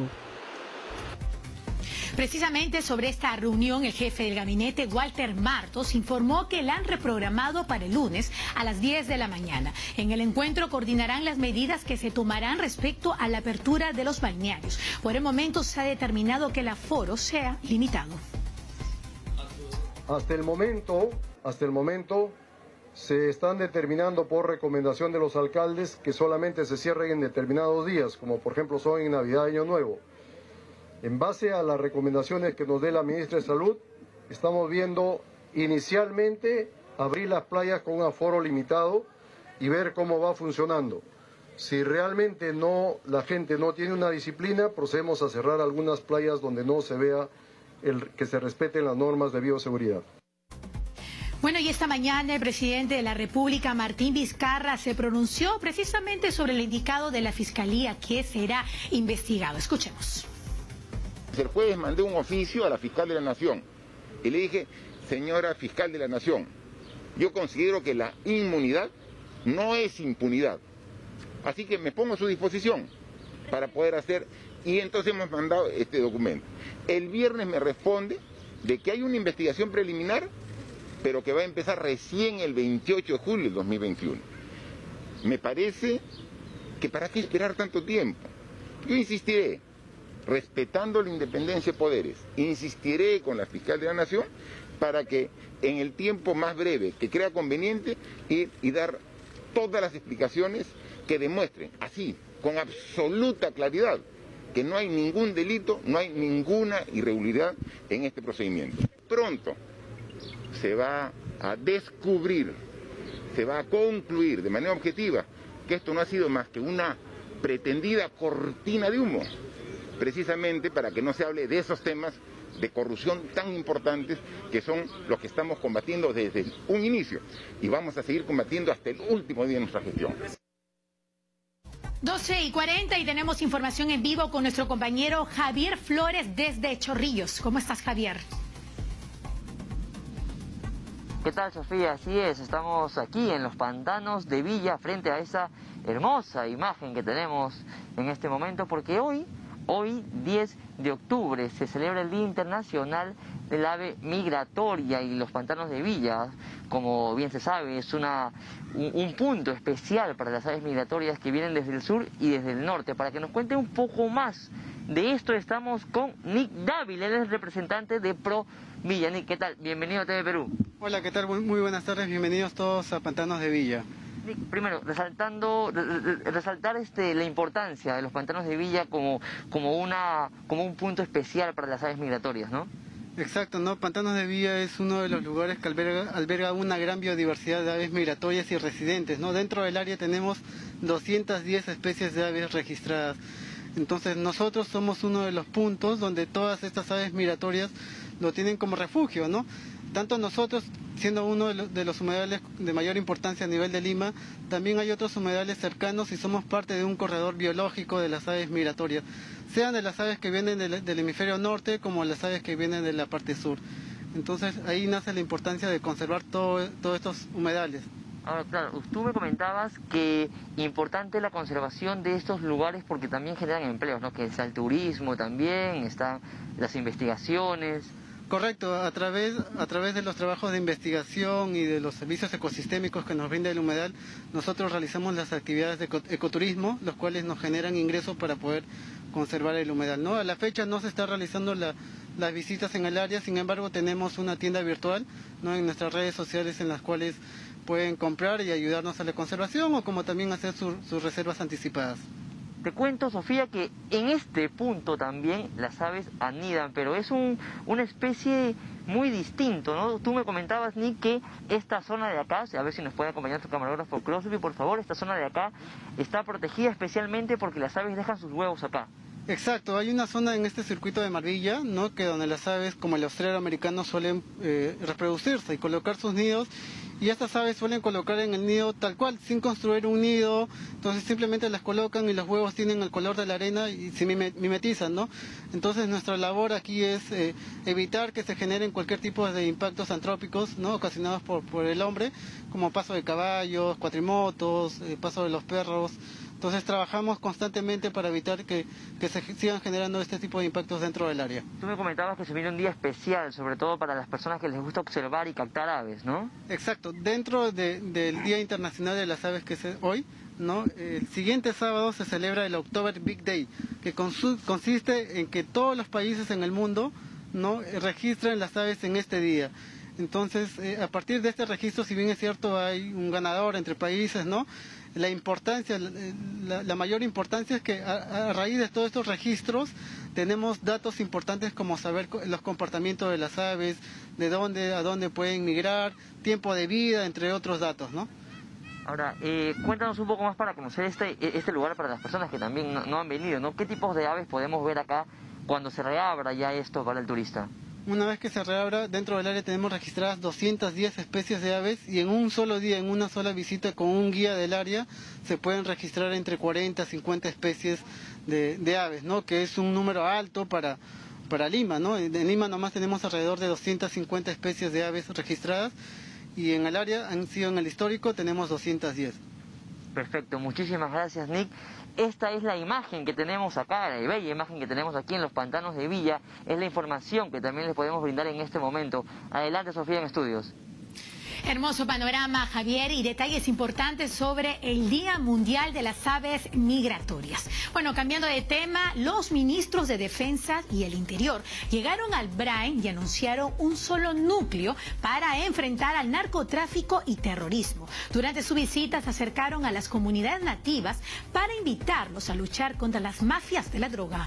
Precisamente sobre esta reunión, el jefe del gabinete, Walter Martos, informó que la han reprogramado para el lunes a las 10 de la mañana. En el encuentro coordinarán las medidas que se tomarán respecto a la apertura de los balnearios. Por el momento se ha determinado que el aforo sea limitado. Hasta el momento se están determinando por recomendación de los alcaldes que solamente se cierren en determinados días, como por ejemplo son en Navidad y Año Nuevo. En base a las recomendaciones que nos dé la ministra de Salud, estamos viendo inicialmente abrir las playas con un aforo limitado y ver cómo va funcionando. Si realmente la gente no tiene una disciplina, procedemos a cerrar algunas playas donde no se vea que se respeten las normas de bioseguridad. Bueno, y esta mañana el presidente de la República, Martín Vizcarra, se pronunció precisamente sobre el indicado de la Fiscalía que será investigado. Escuchemos. El jueves mandé un oficio a la fiscal de la Nación y le dije, señora fiscal de la Nación, yo considero que la inmunidad no es impunidad. Así que me pongo a su disposición para poder hacer, y entonces hemos mandado este documento. El viernes me responde de que hay una investigación preliminar, pero que va a empezar recién el 28 de julio del 2021. Me parece que para qué esperar tanto tiempo. Yo insistiré, respetando la independencia de poderes, insistiré con la fiscal de la Nación para que en el tiempo más breve que crea conveniente ir y dar todas las explicaciones que demuestren, así, con absoluta claridad, que no hay ningún delito, no hay ninguna irregularidad en este procedimiento. Pronto se va a descubrir, se va a concluir de manera objetiva que esto no ha sido más que una pretendida cortina de humo, precisamente para que no se hable de esos temas de corrupción tan importantes que son los que estamos combatiendo desde un inicio y vamos a seguir combatiendo hasta el último día de nuestra gestión. 12:40 y tenemos información en vivo con nuestro compañero Javier Flores desde Chorrillos. ¿Cómo estás, Javier? ¿Qué tal, Sofía? Así es, estamos aquí en los pantanos de Villa frente a esa hermosa imagen que tenemos en este momento porque hoy 10 de octubre se celebra el Día Internacional del Ave Migratoria y los pantanos de Villa, como bien se sabe, es un punto especial para las aves migratorias que vienen desde el sur y desde el norte. Para que nos cuente un poco más de esto estamos con Nick Dávila, él es el representante de Pro Villa. Nick, ¿qué tal? Bienvenido a TV Perú. Hola, ¿qué tal? Muy buenas tardes, bienvenidos todos a Pantanos de Villa. Primero, resaltar la importancia de los pantanos de Villa como un punto especial para las aves migratorias, ¿no? Exacto, ¿no? Pantanos de Villa es uno de los lugares que alberga una gran biodiversidad de aves migratorias y residentes, ¿no? Dentro del área tenemos 210 especies de aves registradas. Entonces nosotros somos uno de los puntos donde todas estas aves migratorias lo tienen como refugio, ¿no? Tanto nosotros, siendo uno de los humedales de mayor importancia a nivel de Lima, también hay otros humedales cercanos y somos parte de un corredor biológico de las aves migratorias, sean de las aves que vienen del hemisferio norte como las aves que vienen de la parte sur. Entonces ahí nace la importancia de conservar todos estos humedales. Ahora, claro, tú me comentabas que importante la conservación de estos lugares porque también generan empleos, ¿no? Que está el turismo también, están las investigaciones. Correcto, a través de los trabajos de investigación y de los servicios ecosistémicos que nos brinda el humedal, nosotros realizamos las actividades de ecoturismo, los cuales nos generan ingresos para poder conservar el humedal, ¿no? A la fecha no se está realizando las visitas en el área, sin embargo tenemos una tienda virtual, ¿no? En nuestras redes sociales en las cuales pueden comprar y ayudarnos a la conservación o como también hacer sus reservas anticipadas. Te cuento, Sofía, que en este punto también las aves anidan, pero es una especie muy distinto, ¿no? Tú me comentabas, Nick, que esta zona de acá, a ver si nos puede acompañar tu camarógrafo Crosby, por favor, esta zona de acá está protegida especialmente porque las aves dejan sus huevos acá. Exacto, hay una zona en este circuito de Marvilla, ¿no? Que donde las aves, como el austrero americano, suelen reproducirse y colocar sus nidos. Y estas aves suelen colocar en el nido tal cual, sin construir un nido, entonces simplemente las colocan y los huevos tienen el color de la arena y se mimetizan, ¿no? Entonces nuestra labor aquí es evitar que se generen cualquier tipo de impactos antrópicos, ¿no? Ocasionados por el hombre, como paso de caballos, cuatrimotos, paso de los perros. Entonces trabajamos constantemente para evitar que se sigan generando este tipo de impactos dentro del área. Tú me comentabas que se viene un día especial, sobre todo para las personas que les gusta observar y captar aves, ¿no? Exacto, dentro del Día Internacional de las Aves que es hoy, ¿no? El siguiente sábado se celebra el October Big Day, que consiste en que todos los países en el mundo, ¿no? Registran las aves en este día. Entonces, a partir de este registro, si bien es cierto, hay un ganador entre países, ¿no? La importancia, la mayor importancia es que a raíz de todos estos registros tenemos datos importantes como saber los comportamientos de las aves, de dónde a dónde pueden migrar, tiempo de vida, entre otros datos, ¿no? Ahora, cuéntanos un poco más para conocer este lugar para las personas que también no han venido, ¿no? ¿Qué tipos de aves podemos ver acá cuando se reabra ya esto para el turista? Una vez que se reabra, dentro del área tenemos registradas 210 especies de aves y en un solo día, en una sola visita con un guía del área, se pueden registrar entre 40 a 50 especies de aves, ¿no? Que es un número alto para Lima, ¿no? En Lima nomás tenemos alrededor de 250 especies de aves registradas y en el área, han sido en el histórico, tenemos 210. Perfecto, muchísimas gracias, Nick. Esta es la imagen que tenemos acá, la bella imagen que tenemos aquí en los pantanos de Villa, es la información que también les podemos brindar en este momento. Adelante, Sofía, en estudios. Hermoso panorama, Javier, y detalles importantes sobre el Día Mundial de las Aves Migratorias. Bueno, cambiando de tema, los ministros de Defensa y el Interior llegaron al Brain y anunciaron un solo núcleo para enfrentar al narcotráfico y terrorismo. Durante su visita se acercaron a las comunidades nativas para invitarlos a luchar contra las mafias de la droga.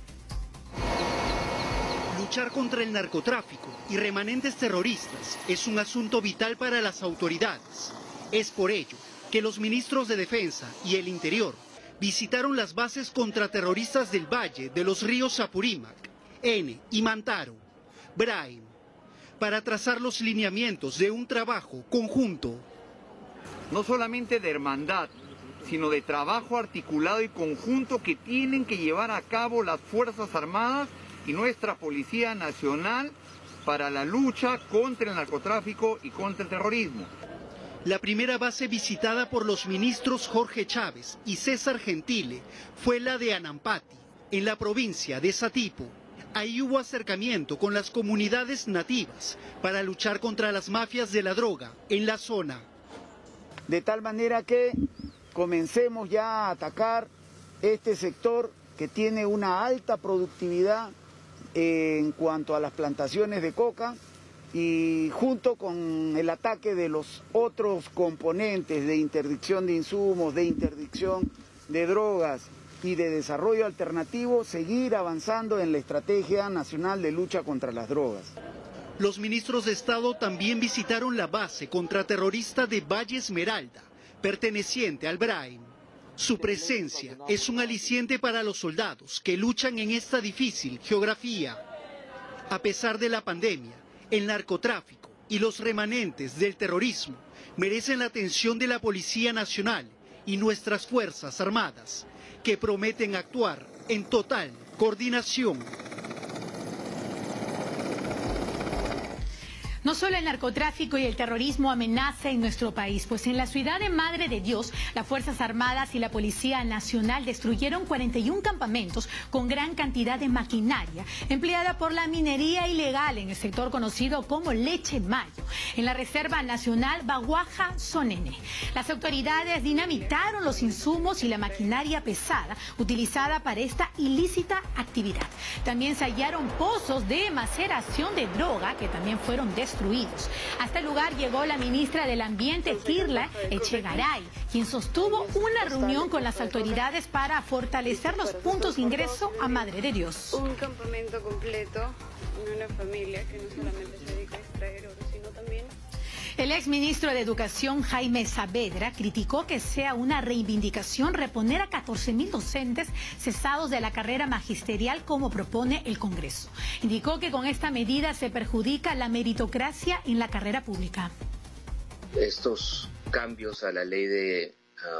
Luchar contra el narcotráfico y remanentes terroristas es un asunto vital para las autoridades. Es por ello que los ministros de Defensa y el Interior visitaron las bases contraterroristas del Valle de los ríos Apurímac, N y Mantaro, Brain, para trazar los lineamientos de un trabajo conjunto. No solamente de hermandad, sino de trabajo articulado y conjunto que tienen que llevar a cabo las Fuerzas Armadas y nuestra Policía Nacional para la lucha contra el narcotráfico y contra el terrorismo. La primera base visitada por los ministros Jorge Chávez y César Gentile fue la de Anampati, en la provincia de Satipo. Ahí hubo acercamiento con las comunidades nativas para luchar contra las mafias de la droga en la zona. De tal manera que comencemos ya a atacar este sector que tiene una alta productividad en cuanto a las plantaciones de coca, y junto con el ataque de los otros componentes de interdicción de insumos, de interdicción de drogas y de desarrollo alternativo, seguir avanzando en la Estrategia Nacional de Lucha contra las Drogas. Los ministros de Estado también visitaron la base contraterrorista de Valle Esmeralda, perteneciente al Brain. Su presencia es un aliciente para los soldados que luchan en esta difícil geografía. A pesar de la pandemia, el narcotráfico y los remanentes del terrorismo merecen la atención de la Policía Nacional y nuestras Fuerzas Armadas, que prometen actuar en total coordinación. No solo el narcotráfico y el terrorismo amenazan en nuestro país, pues en la ciudad de Madre de Dios, las Fuerzas Armadas y la Policía Nacional destruyeron 41 campamentos con gran cantidad de maquinaria empleada por la minería ilegal en el sector conocido como Leche Mayo, en la Reserva Nacional Baguaja-Sonene. Las autoridades dinamitaron los insumos y la maquinaria pesada utilizada para esta ilícita actividad. También se hallaron pozos de maceración de droga que también fueron destruidos. Hasta el lugar llegó la ministra del Ambiente, Kirla Echegaray, quien sostuvo una reunión con las autoridades para fortalecer los puntos de ingreso a Madre de Dios. Un campamento completo, una familia que no solamente se dedica a extraer oro, sino también... El exministro de Educación, Jaime Saavedra, criticó que sea una reivindicación reponer a 14.000 docentes cesados de la carrera magisterial como propone el Congreso. Indicó que con esta medida se perjudica la meritocracia en la carrera pública. Estos cambios a la ley de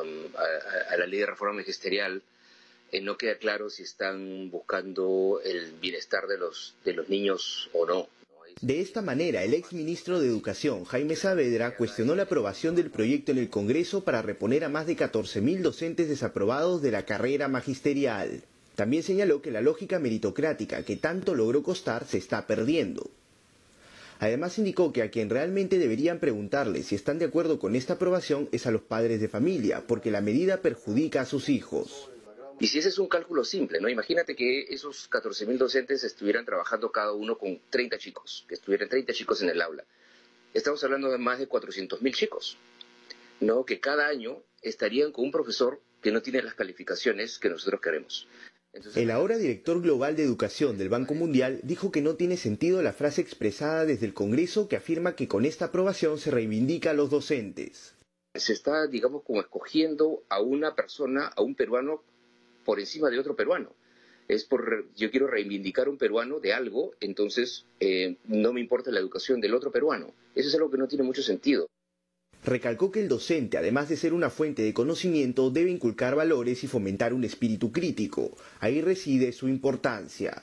reforma magisterial no queda claro si están buscando el bienestar de los niños o no. De esta manera, el exministro de Educación, Jaime Saavedra, cuestionó la aprobación del proyecto en el Congreso para reponer a más de 14.000 docentes desaprobados de la carrera magisterial. También señaló que la lógica meritocrática que tanto logró costar se está perdiendo. Además indicó que a quien realmente deberían preguntarle si están de acuerdo con esta aprobación es a los padres de familia, porque la medida perjudica a sus hijos. Y si ese es un cálculo simple, ¿no? Imagínate que esos 14.000 docentes estuvieran trabajando cada uno con 30 chicos, que estuvieran 30 chicos en el aula. Estamos hablando de más de 400.000 chicos, ¿no? Que cada año estarían con un profesor que no tiene las calificaciones que nosotros queremos. Entonces, el ahora director global de educación del Banco Mundial dijo que no tiene sentido la frase expresada desde el Congreso que afirma que con esta aprobación se reivindica a los docentes. Se está, digamos, como escogiendo a una persona, a un peruano, por encima de otro peruano. Yo quiero reivindicar a un peruano de algo, entonces no me importa la educación del otro peruano. Eso es algo que no tiene mucho sentido. Recalcó que el docente, además de ser una fuente de conocimiento, debe inculcar valores y fomentar un espíritu crítico. Ahí reside su importancia.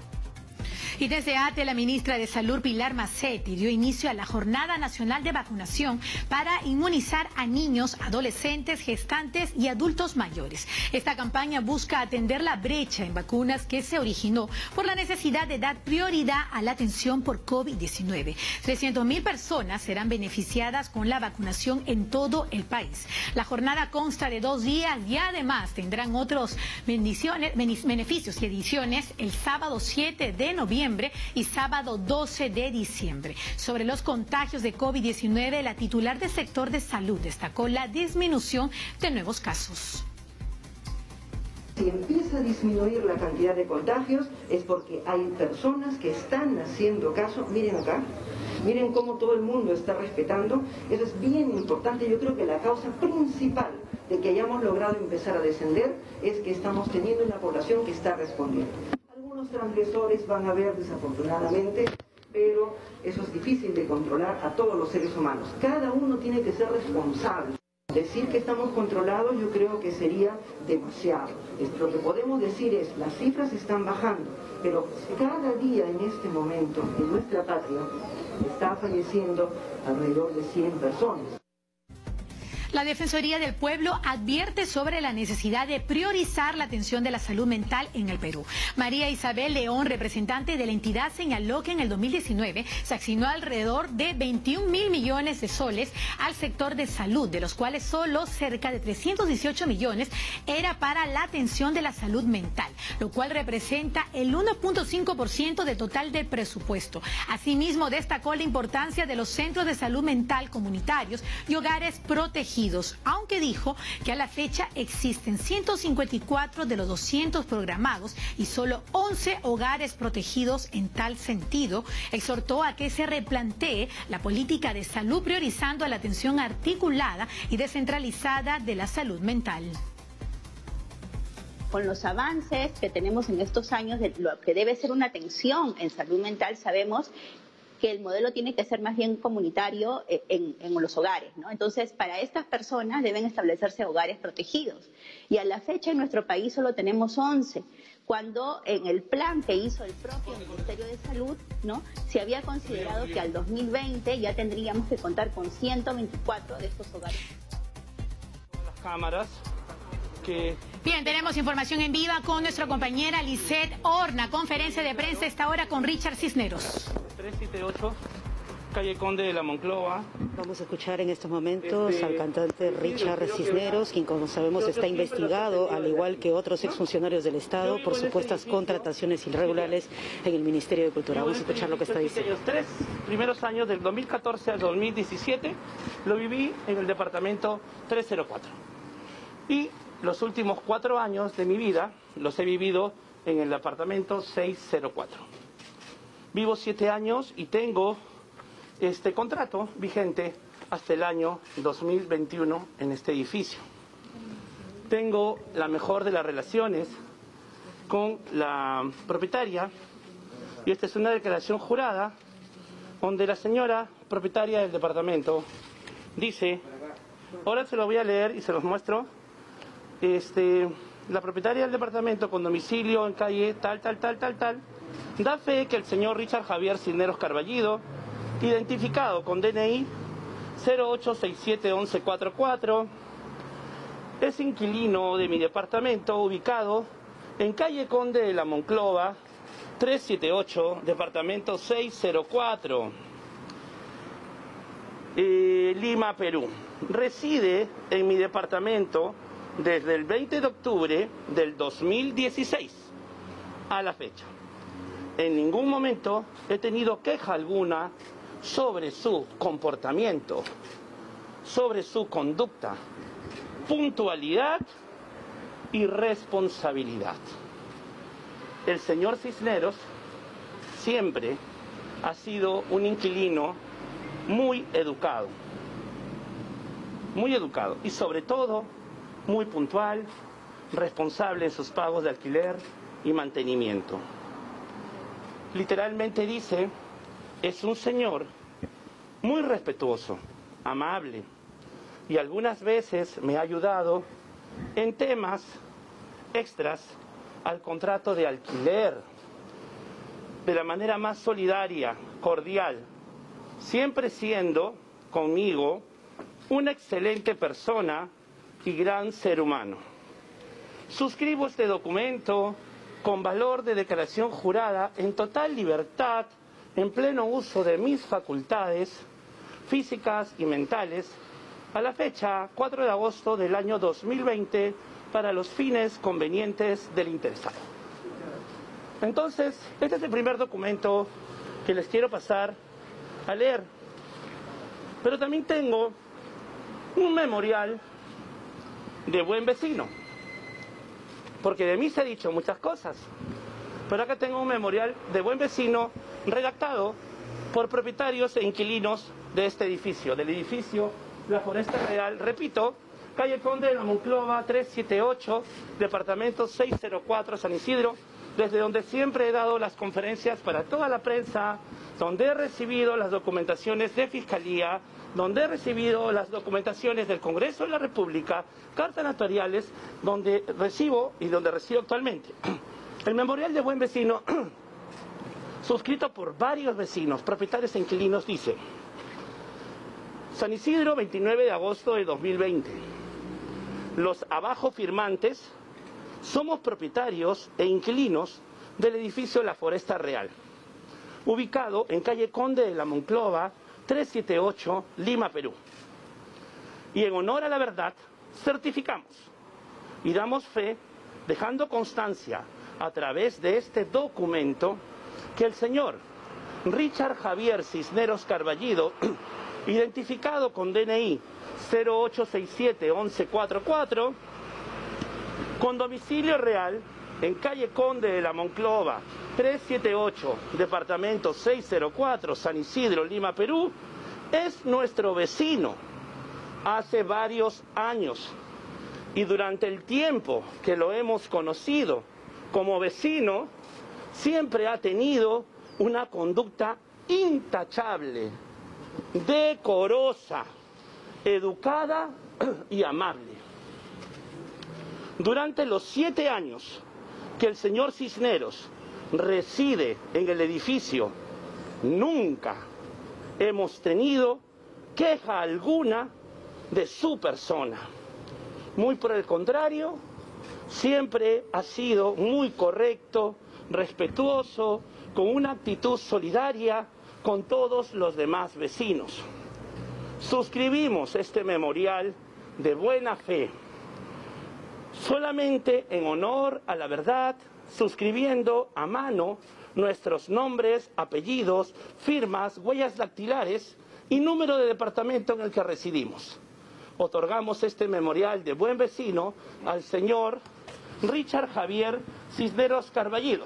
Y desde ATE, la ministra de Salud, Pilar Massetti, dio inicio a la Jornada Nacional de Vacunación para inmunizar a niños, adolescentes, gestantes y adultos mayores. Esta campaña busca atender la brecha en vacunas que se originó por la necesidad de dar prioridad a la atención por COVID-19. 300.000 personas serán beneficiadas con la vacunación en todo el país. La jornada consta de 2 días y además tendrán otros beneficios y ediciones el sábado 7 de noviembre y sábado 12 de diciembre. Sobre los contagios de COVID-19, la titular del sector de salud destacó la disminución de nuevos casos. Si empieza a disminuir la cantidad de contagios es porque hay personas que están haciendo caso, miren acá, Miren cómo todo el mundo está respetando. Eso es bien importante. Yo creo que la causa principal de que hayamos logrado empezar a descender es que estamos teniendo una población que está respondiendo. Algunos transgresores van a haber, desafortunadamente, pero eso es difícil de controlar a todos los seres humanos. Cada uno tiene que ser responsable. Decir que estamos controlados yo creo que sería demasiado. Lo que podemos decir es, las cifras están bajando, pero cada día en este momento en nuestra patria está falleciendo alrededor de 100 personas. La Defensoría del Pueblo advierte sobre la necesidad de priorizar la atención de la salud mental en el Perú. María Isabel León, representante de la entidad, señaló que en el 2019 se asignó alrededor de 21.000 millones de soles al sector de salud, de los cuales solo cerca de 318 millones era para la atención de la salud mental, lo cual representa el 1.5% del total del presupuesto. Asimismo, destacó la importancia de los centros de salud mental comunitarios y hogares protegidos, aunque dijo que a la fecha existen 154 de los 200 programados y solo 11 hogares protegidos en tal sentido. Exhortó a que se replantee la política de salud priorizando la atención articulada y descentralizada de la salud mental. Con los avances que tenemos en estos años de lo que debe ser una atención en salud mental, sabemos que el modelo tiene que ser más bien comunitario en los hogares, ¿no? Entonces, para estas personas deben establecerse hogares protegidos. Y a la fecha en nuestro país solo tenemos 11, cuando en el plan que hizo el propio Ministerio de Salud, ¿no?, se había considerado que al 2020 ya tendríamos que contar con 124 de estos hogares. Las cámaras que... Bien, tenemos información en viva con nuestra compañera Lisette Horna. Conferencia de prensa esta hora con Richard Cisneros. 378, calle Conde de la Monclova. Vamos a escuchar en estos momentos al cantante Richard Cisneros, quien, como sabemos, está investigado, al igual que otros exfuncionarios del Estado, por supuestas contrataciones irregulares en el Ministerio de Cultura. Vamos a escuchar lo que está diciendo. Los 3 primeros años, del 2014 al 2017, lo viví en el departamento 304. Y los últimos 4 años de mi vida los he vivido en el departamento 604. Vivo 7 años y tengo este contrato vigente hasta el año 2021 en este edificio. Tengo la mejor de las relaciones con la propietaria y esta es una declaración jurada donde la señora propietaria del departamento dice, ahora se lo voy a leer y se los muestro. La propietaria del departamento con domicilio en calle tal, da fe que el señor Richard Javier Cisneros Carballido, identificado con DNI 08671144, es inquilino de mi departamento ubicado en calle Conde de la Monclova 378, departamento 604, Lima, Perú. Reside en mi departamento desde el 20 de octubre del 2016 a la fecha. En ningún momento he tenido queja alguna sobre su comportamiento, sobre su conducta, puntualidad y responsabilidad. El señor Cisneros siempre ha sido un inquilino muy educado y sobre todo muy puntual, responsable en sus pagos de alquiler y mantenimiento. Literalmente dice, es un señor muy respetuoso, amable, y algunas veces me ha ayudado en temas extras al contrato de alquiler, de la manera más solidaria, cordial, siempre siendo conmigo una excelente persona y gran ser humano. Suscribo este documento con valor de declaración jurada en total libertad, en pleno uso de mis facultades físicas y mentales, a la fecha 4 de agosto del año 2020, para los fines convenientes del interesado. Entonces, este es el primer documento que les quiero pasar a leer. Pero también tengo un memorial de buen vecino, porque de mí se ha dicho muchas cosas, pero acá tengo un memorial de buen vecino redactado por propietarios e inquilinos de este edificio, del edificio La Foresta Real, repito, calle Conde de la Monclova 378, departamento 604, San Isidro, desde donde siempre he dado las conferencias para toda la prensa, donde he recibido las documentaciones de Fiscalía, donde he recibido las documentaciones del Congreso de la República, cartas notariales, donde recibo actualmente. El memorial de Buen Vecino, suscrito por varios vecinos, propietarios e inquilinos, dice: San Isidro, 29 de agosto de 2020. Los abajo firmantes somos propietarios e inquilinos del edificio La Foresta Real, ubicado en calle Conde de la Monclova 378, Lima, Perú. Y en honor a la verdad, certificamos y damos fe, dejando constancia a través de este documento, que el señor Richard Javier Cisneros Carballido, identificado con DNI 0867-1144, con domicilio real en calle Conde de la Monclova 378, departamento 604, San Isidro, Lima, Perú, es nuestro vecino hace varios años, y durante el tiempo que lo hemos conocido como vecino, siempre ha tenido una conducta intachable, decorosa, educada y amable. Durante los 7 años que el señor Cisneros reside en el edificio, nunca hemos tenido queja alguna de su persona. Muy por el contrario, siempre ha sido muy correcto, respetuoso, con una actitud solidaria con todos los demás vecinos. Suscribimos este memorial de buena fe, solamente en honor a la verdad, suscribiendo a mano nuestros nombres, apellidos, firmas, huellas dactilares y número de departamento en el que residimos. Otorgamos este memorial de buen vecino al señor Richard Javier Cisneros Carballido.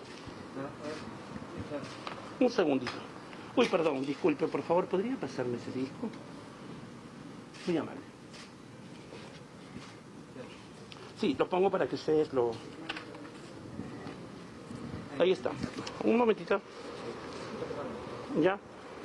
Un segundito. Uy, perdón, disculpe, por favor, ¿podría pasarme ese disco? Muy amable. Sí, lo pongo para que ustedes lo... Ahí está. Un momentito. ¿Ya?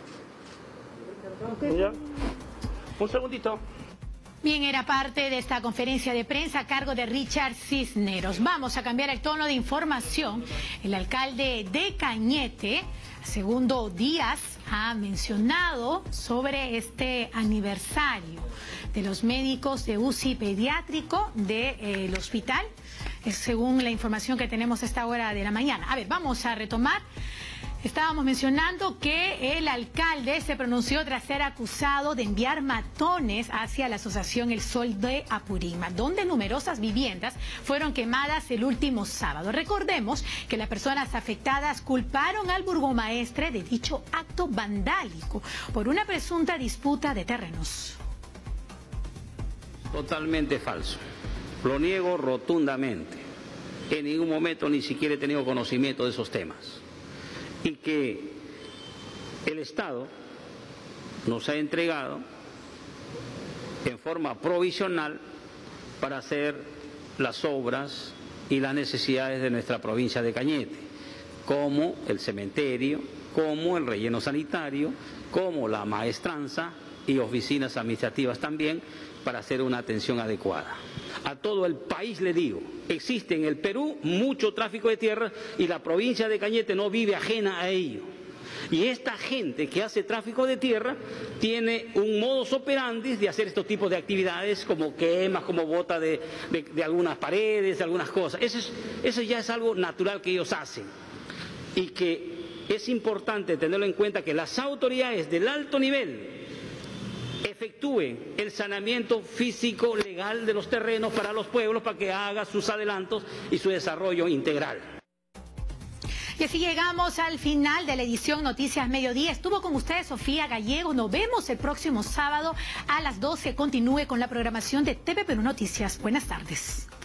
¿Ya? Un segundito. Bien, era parte de esta conferencia de prensa a cargo de Richard Cisneros. Vamos a cambiar el tono de información. El alcalde de Cañete, Segundo Díaz, ha mencionado sobre este aniversario de los médicos de UCI pediátrico del hospital, según la información que tenemos a esta hora de la mañana. A ver, vamos a retomar. Estábamos mencionando que el alcalde se pronunció tras ser acusado de enviar matones hacia la asociación El Sol de Apurímac, donde numerosas viviendas fueron quemadas el último sábado. Recordemos que las personas afectadas culparon al burgomaestre de dicho acto vandálico por una presunta disputa de terrenos. Totalmente falso. Lo niego rotundamente. En ningún momento ni siquiera he tenido conocimiento de esos temas. Y que el Estado nos ha entregado en forma provisional para hacer las obras y las necesidades de nuestra provincia de Cañete, como el cementerio, como el relleno sanitario, como la maestranza y oficinas administrativas también, para hacer una atención adecuada. A todo el país le digo, existe en el Perú mucho tráfico de tierra y la provincia de Cañete no vive ajena a ello. Y esta gente que hace tráfico de tierra tiene un modus operandi de hacer estos tipos de actividades, como quemas, como bota de algunas paredes, de algunas cosas. Eso ya es algo natural que ellos hacen. Y que es importante tenerlo en cuenta, que las autoridades del alto nivel efectúen el saneamiento físico legal de los terrenos para los pueblos, para que haga sus adelantos y su desarrollo integral. Y así llegamos al final de la edición Noticias Mediodía. Estuvo con ustedes Sofía Gallego. Nos vemos el próximo sábado a las 12. Continúe con la programación de TV Perú Noticias. Buenas tardes.